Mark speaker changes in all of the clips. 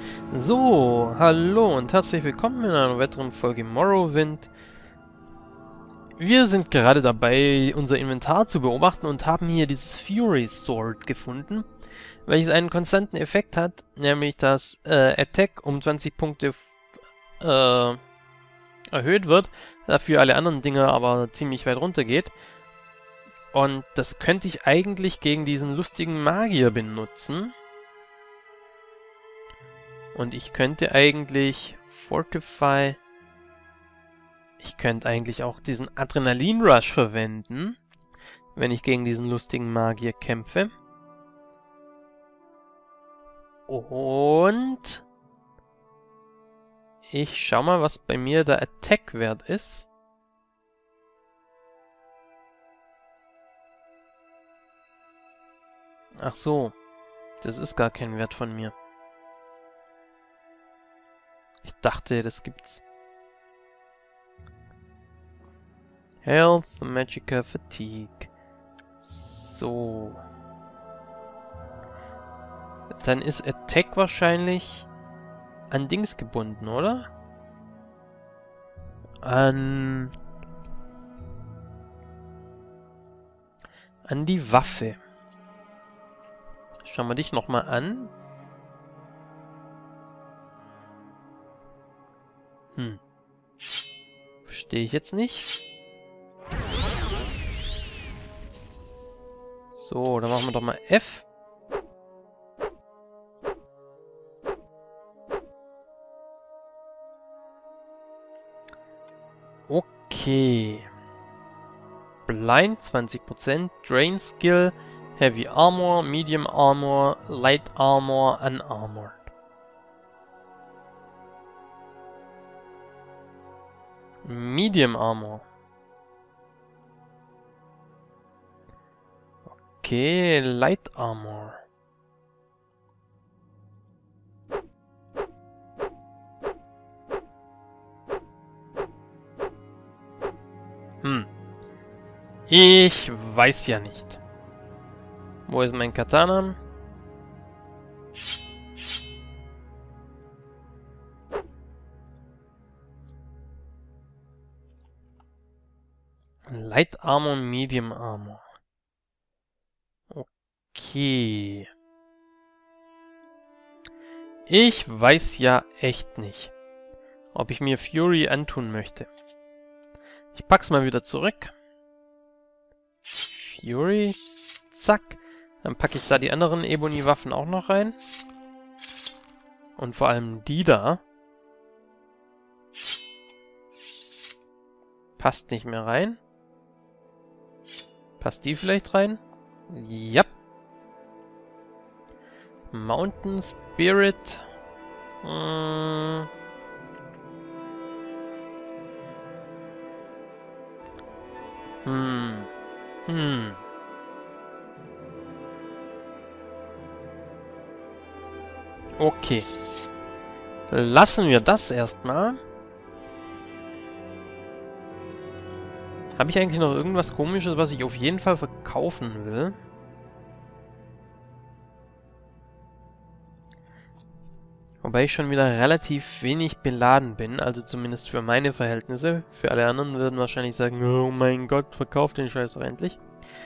Speaker 1: So, hallo und herzlich willkommen in einer weiteren Folge Morrowind. Wir sind gerade dabei, unser Inventar zu beobachten und haben hier dieses Fury Sword gefunden, welches einen konstanten Effekt hat, nämlich dass Attack um 20 Punkte erhöht wird, dafür alle anderen Dinge aber ziemlich weit runter geht. Und das könnte ich eigentlich gegen diesen lustigen Magier benutzen. Und ich könnte eigentlich Fortify... Ich könnte eigentlich auch diesen Adrenalin-Rush verwenden, wenn ich gegen diesen lustigen Magier kämpfe. Und... ich schau mal, was bei mir der Attack-Wert ist. Ach so, das ist gar kein Wert von mir. Ich dachte, das gibt's. Health, Magica, Fatigue. So. Dann ist Attack wahrscheinlich an Dings gebunden, oder? An die Waffe. Schauen wir dich nochmal an. Verstehe ich jetzt nicht. So, dann machen wir doch mal F. Okay. Blind 20%, Drain Skill, Heavy Armor, Medium Armor, Light Armor, Unarmored. Medium Armor. Okay, Light Armor. Ich weiß ja nicht. Wo ist mein Katana? Light Armor, Medium Armor. Okay. Ich weiß ja echt nicht, ob ich mir Fury antun möchte. Ich pack's mal wieder zurück. Fury. Zack. Dann packe ich da die anderen Ebony-Waffen auch noch rein. Und vor allem die da. Passt nicht mehr rein. Passt die vielleicht rein? Ja. Mountain Spirit. Okay. Lassen wir das erstmal. Habe ich eigentlich noch irgendwas Komisches, was ich auf jeden Fall verkaufen will? Wobei ich schon wieder relativ wenig beladen bin, also zumindest für meine Verhältnisse. Für alle anderen würden wahrscheinlich sagen, oh mein Gott, verkauft den Scheiß doch endlich.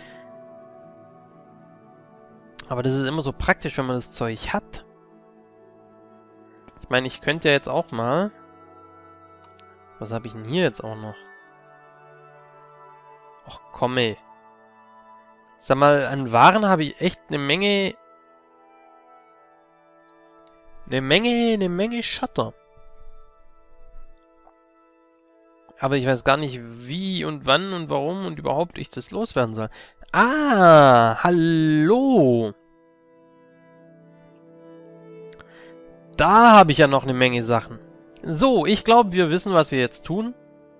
Speaker 1: Aber das ist immer so praktisch, wenn man das Zeug hat. Ich meine, ich könnte ja jetzt auch mal... Was habe ich denn hier jetzt auch noch? Ach komm ey. Sag mal, an Waren habe ich echt eine Menge... Eine Menge Schotter. Aber ich weiß gar nicht, wie und wann und warum und überhaupt ich das loswerden soll. Ah, hallo. Da habe ich ja noch eine Menge Sachen. So, ich glaube, wir wissen, was wir jetzt tun.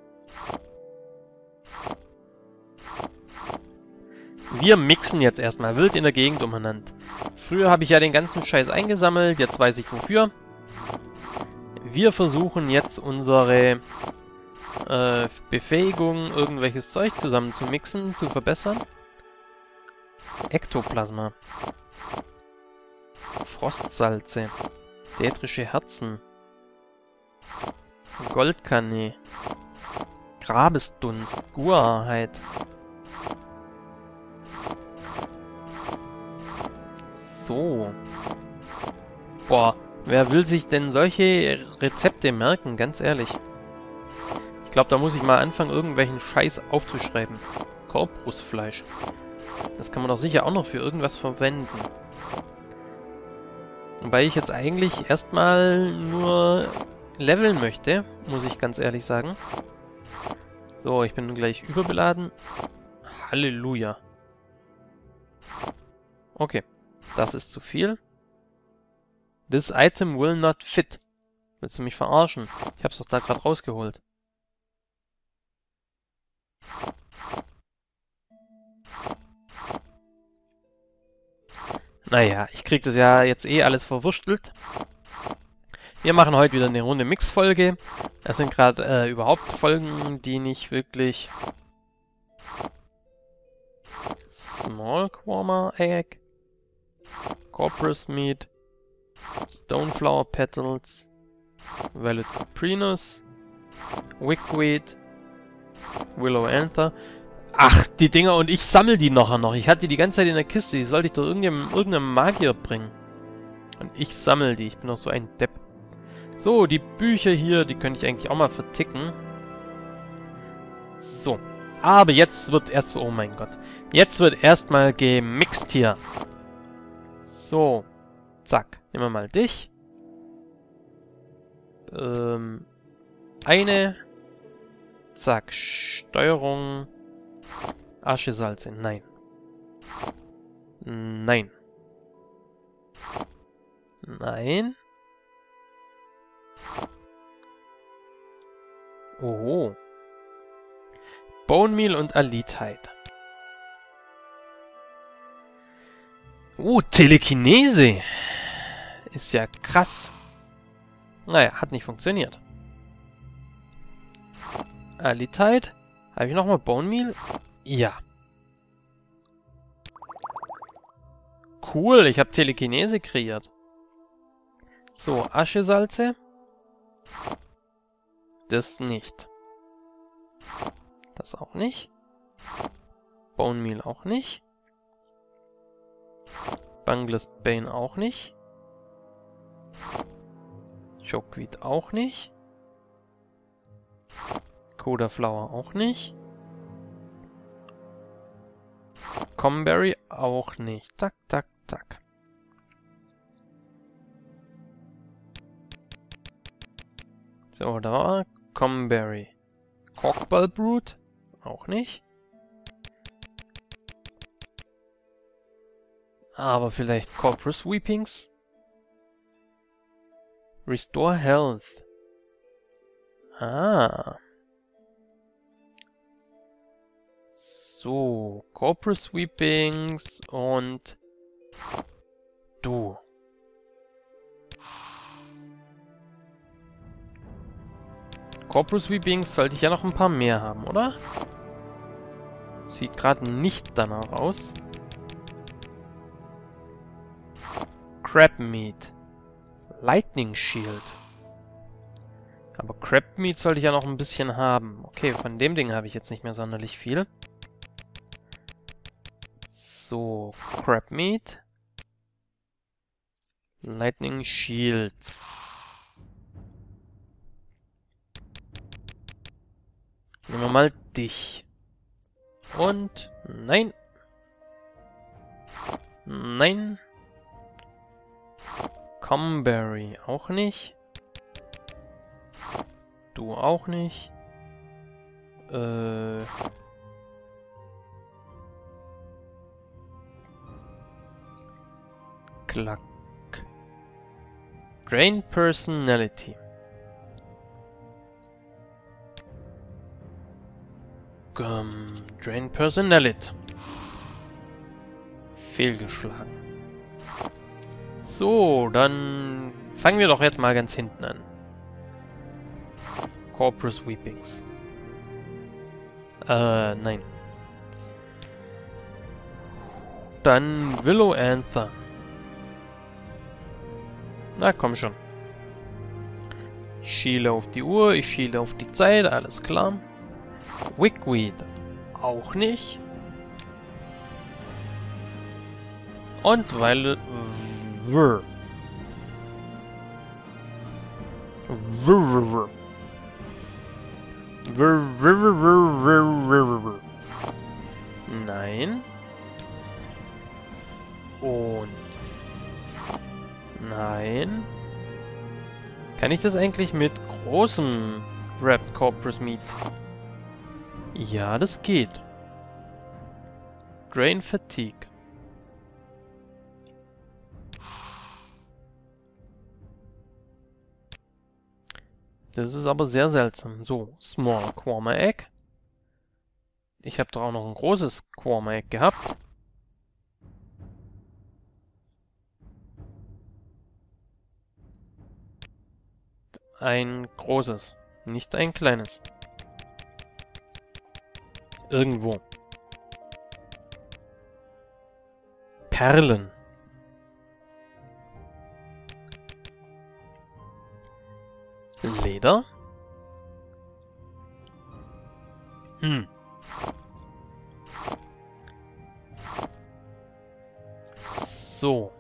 Speaker 1: Wir mixen jetzt erstmal wild in der Gegend umeinander. Früher habe ich ja den ganzen Scheiß eingesammelt, jetzt weiß ich wofür. Wir versuchen jetzt unsere Befähigung, irgendwelches Zeug zusammen zu mixen, zu verbessern. Ektoplasma. Frostsalze. Dätrische Herzen. Goldkanne. Grabesdunst. Guarheit. So. Boah, wer will sich denn solche Rezepte merken, ganz ehrlich? Ich glaube, da muss ich mal anfangen, irgendwelchen Scheiß aufzuschreiben. Korpusfleisch. Das kann man doch sicher auch noch für irgendwas verwenden. Wobei ich jetzt eigentlich erstmal nur leveln möchte, muss ich ganz ehrlich sagen. So, ich bin gleich überbeladen. Halleluja. Okay, das ist zu viel. This item will not fit. Willst du mich verarschen? Ich hab's doch da gerade rausgeholt. Naja, ich krieg das ja jetzt eh alles verwurstelt. Wir machen heute wieder eine Runde Mix-Folge. Das sind gerade überhaupt Folgen, die nicht wirklich... Small Quarma Egg. Corpus Meat. Stoneflower Petals. Violet Coprinus. Wickweed. Willow Anther. Ach, die Dinger, und ich sammle die nachher noch. Ich hatte die ganze Zeit in der Kiste. Die sollte ich doch irgendeinem Magier bringen. Und ich sammle die. Ich bin doch so ein Depp. So, die Bücher hier, die könnte ich eigentlich auch mal verticken. So. Aber jetzt wird erst... Oh mein Gott. Jetzt wird erstmal gemixt hier. So. Zack. Nehmen wir mal dich. Eine. Zack. Steuerung. Aschesalze. Nein. Nein. Nein. Oho. Bone Meal und Alitite. Telekinese. Ist ja krass. Naja, hat nicht funktioniert. Alitite. Habe ich nochmal Bone Meal? Ja. Cool, ich habe Telekinese kreiert. So, Aschesalze. Das nicht. Das auch nicht. Bone Meal auch nicht. Bunglas Bane auch nicht. Chokeweed auch nicht. Coda Flower auch nicht. Comberry auch nicht. Tack, tack, tack. So, da war Comberry. Corkball Brood auch nicht. Aber vielleicht Corpus Weepings? Restore Health. Ah. So, Corpus Weepings und du. Corpus Weepings sollte ich ja noch ein paar mehr haben, oder? Sieht gerade nicht danach aus. Crab Meat. Lightning Shield. Aber Crab Meat sollte ich ja noch ein bisschen haben. Okay, von dem Ding habe ich jetzt nicht mehr sonderlich viel. So, Crab Meat. Lightning Shields. Nehmen wir mal dich. Und nein. Nein. Comberry auch nicht. Du auch nicht. Klack. Drain Personality. Drain Personality. Fehlgeschlagen. So, dann fangen wir doch jetzt mal ganz hinten an. Corpus Weepings. Nein. Dann Willow Anther. Na, komm schon. Ich schiele auf die Uhr, ich schiele auf die Zeit, alles klar. Wickweed auch nicht. Und weil... Wirr. Wirr. Nein. Und... Nein. Kann ich das eigentlich mit großem Wrapped Corpus Meat? Ja, das geht. Drain Fatigue. Das ist aber sehr seltsam. So, Small Quorma Egg. Ich habe doch auch noch ein großes Quorma Egg gehabt. Ein großes, nicht ein kleines. Irgendwo. Perlen. Leder. So.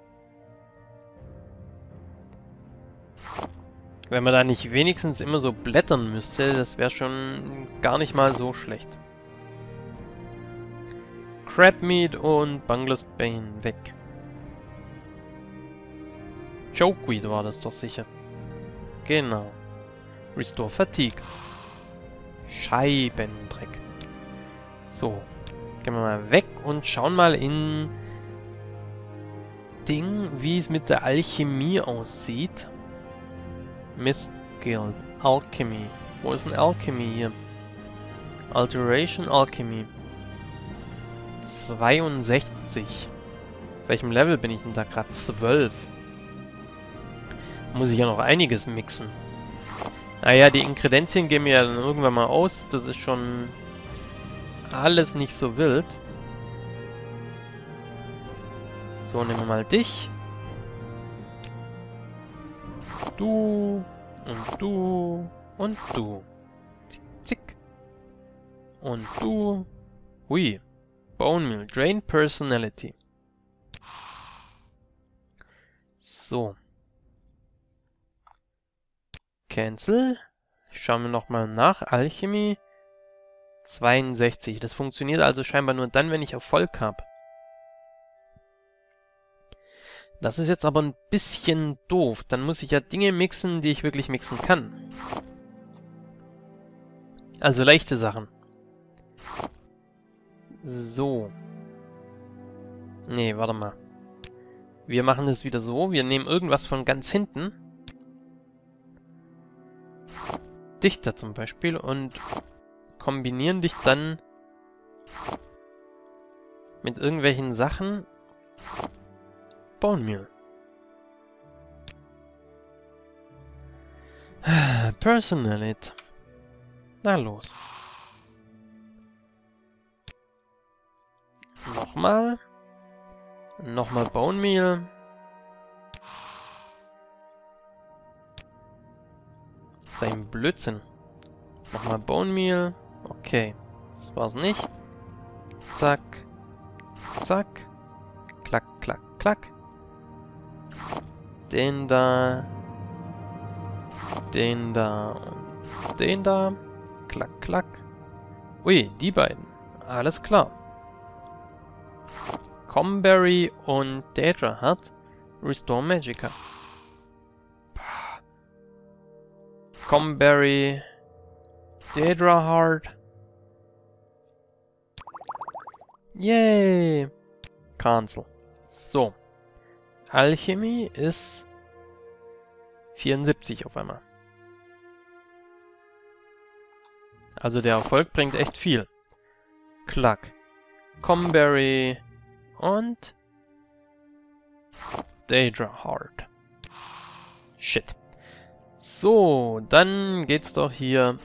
Speaker 1: Wenn man da nicht wenigstens immer so blättern müsste, das wäre schon gar nicht mal so schlecht. Crabmeat und Bungless Bane weg. Chokeweed war das doch sicher. Genau. Restore Fatigue. Scheibendreck. So. Gehen wir mal weg und schauen mal in Ding, wie es mit der Alchemie aussieht. Mist Guild. Alchemy. Wo ist denn Alchemy hier? Alteration Alchemy. 62. Auf welchem Level bin ich denn da gerade? 12. Muss ich ja noch einiges mixen. Naja, die Inkredenzien gehen mir ja dann irgendwann mal aus. Das ist schon alles nicht so wild. So, nehmen wir mal dich. Du. Und du. Und du. Zick, zick. Und du. Hui. Bone Meal. Drain Personality. So. Cancel. Schauen wir nochmal nach. Alchemie. 62. Das funktioniert also scheinbar nur dann, wenn ich Erfolg habe. Das ist jetzt aber ein bisschen doof. Dann muss ich ja Dinge mixen, die ich wirklich mixen kann. Also leichte Sachen. So. Nee, warte mal. Wir machen das wieder so. Wir nehmen irgendwas von ganz hinten. Dichter zum Beispiel. Und kombinieren dich dann mit irgendwelchen Sachen. Bone Meal. Personality. Na los. Nochmal. Nochmal Bone Meal. Sein Blödsinn. Nochmal Bone Meal. Okay. Das war's nicht. Zack. Zack. Klack, klack, klack. Den da. Den da. Und den da. Klack, klack. Ui, die beiden. Alles klar. Comberry und Daedra hat Restore Magicka. Comberry. Daedra Heart. Yay! Cancel. So. Alchemie ist 74 auf einmal. Also der Erfolg bringt echt viel. Klack. Comberry und Daedra Heart. Shit. So, dann geht's doch hier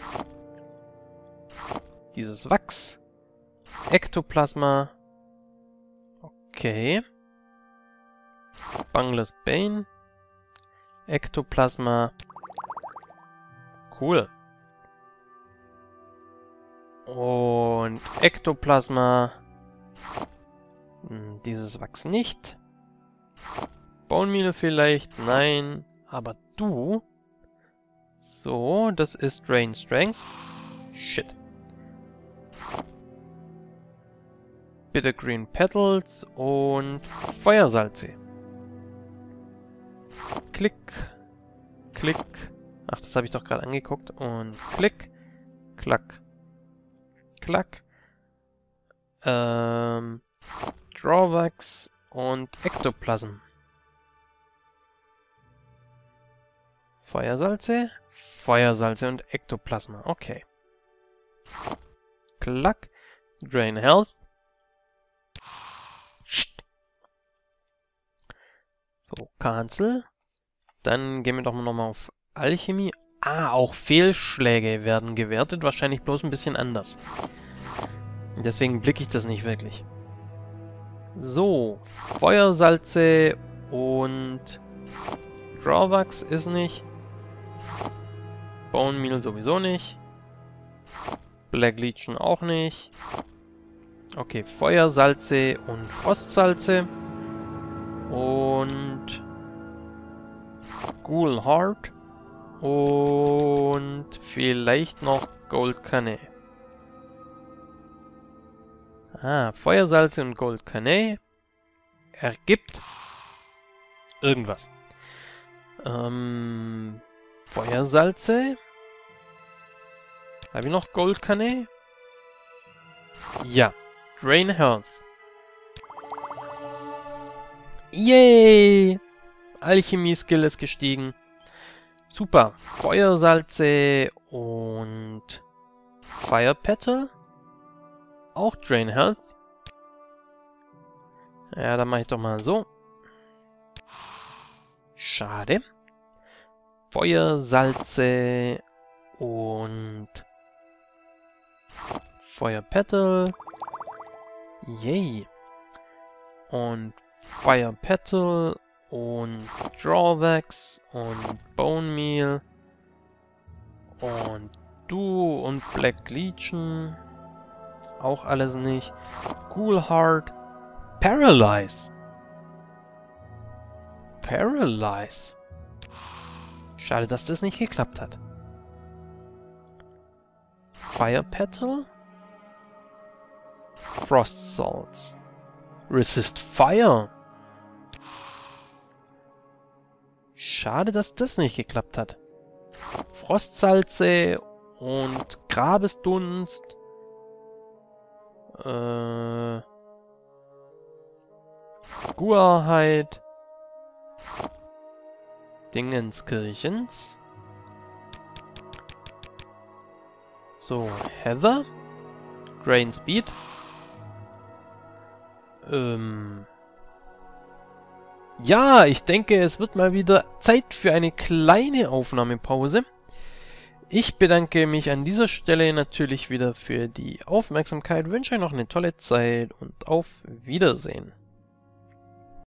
Speaker 1: dieses Wachs. Ektoplasma. Okay. Bungless Bane. Ektoplasma. Cool. Und Ektoplasma. Dieses Wachs nicht. Bone Meal vielleicht? Nein. Aber du? So, das ist Drain Strength. Shit. Bitter Green Petals und Feuersalze. Klick. Klick. Ach, das habe ich doch gerade angeguckt. Und klick. Klack. Klack. Drawwax und Ektoplasm. Feuersalze. Feuersalze und Ektoplasma. Okay. Klack. Drain Health. So, Cancel. Dann gehen wir doch nochmal auf Alchemie. Ah, auch Fehlschläge werden gewertet. Wahrscheinlich bloß ein bisschen anders. Deswegen blicke ich das nicht wirklich. So, Feuersalze und Drawwax ist nicht. Bone Meal sowieso nicht. Black Legion auch nicht. Okay, Feuersalze und Frostsalze. Und Ghoul Heart. Und vielleicht noch Gold Caney. Ah, Feuersalze und Gold Caney ergibt irgendwas. Feuersalze. Habe ich noch Gold Caney? Ja. Drain Health. Yay! Alchemie-Skill ist gestiegen. Super. Feuersalze und Fire Petal. Auch Drain Health. Ja, dann mache ich doch mal so. Schade. Feuersalze und Fire Petal. Yay. Und Fire Petal und Drawwax und Bone Meal und du und Black Legion. Auch alles nicht. Ghoul Heart. Paralyze. Paralyze. Schade, dass das nicht geklappt hat. Fire Petal. Frost Salts. Resist Fire. Schade, dass das nicht geklappt hat. Frostsalze und Grabesdunst. Guarheit. Dingenskirchens. So, Heather. Drain Speed. Ja, ich denke, es wird mal wieder Zeit für eine kleine Aufnahmepause. Ich bedanke mich an dieser Stelle natürlich wieder für die Aufmerksamkeit, wünsche euch noch eine tolle Zeit und auf Wiedersehen.